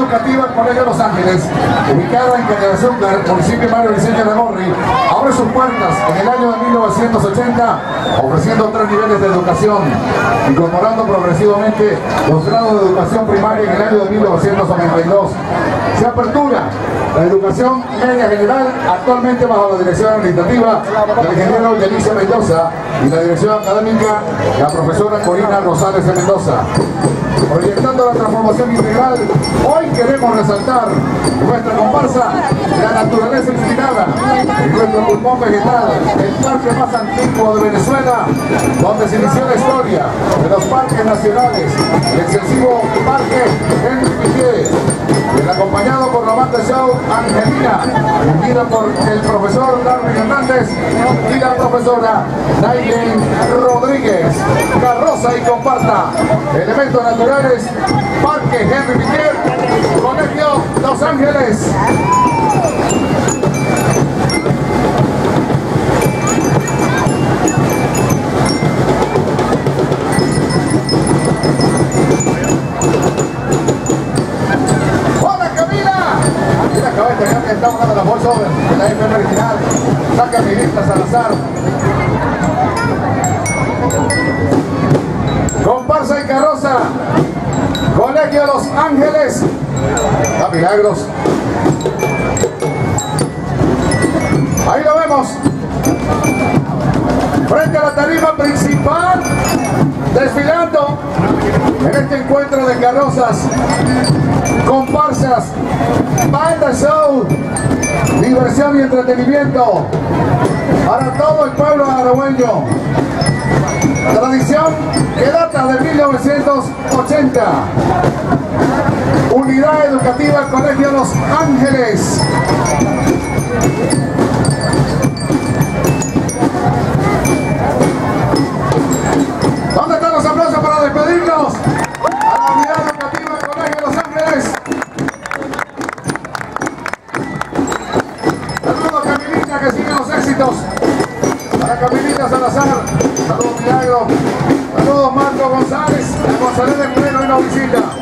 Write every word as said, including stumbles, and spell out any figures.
educativa del Colegio Los Ángeles, ubicada en Cañadazúcar, municipio de Mario Vicente de Gorri, abre sus puertas en el año de mil novecientos ochenta, ofreciendo tres niveles de educación, incorporando progresivamente los grados de educación primaria en el año de mil novecientos noventa y dos. Se apertura la educación media general, actualmente bajo la dirección administrativa del ingeniero Yelicia Mendoza y la dirección académica la profesora Corina Rosales de Mendoza. Proyectando la transformación integral, hoy queremos resaltar nuestra comparsa, la naturaleza inspirada en nuestro pulmón vegetal, el parque más antiguo de Venezuela, donde se inició la historia de los parques nacionales, el excesivo parque Henry Piqué, acompañado por la banda show Angelina, unida por el profesor Darwin Hernández y la profesora Naylen Rodríguez. Carroza y comparsa, elementos naturales, Parque Henry Piqué, Colegio Los Ángeles. Estamos dando la bolsa de la F M original. Saca mi lista Salazar. Comparsa y carroza. Colegio Los Ángeles. A Milagros. Ahí lo vemos. Frente a la tarima principal. Desfilando en este encuentro de carrozas, comparsas, banda show, diversión y entretenimiento para todo el pueblo aragüeño. Tradición que data de mil novecientos ochenta. Unidad Educativa Colegio Los Ángeles. ¿Dónde están los aplausos para despedirnos? A la Unidad Educativa Colegio Los Ángeles. Saludos Camilita, que siguen los éxitos. Para Camilita Salazar, saludos Milagro, saludos Marco González, a González de Pleno y la visita.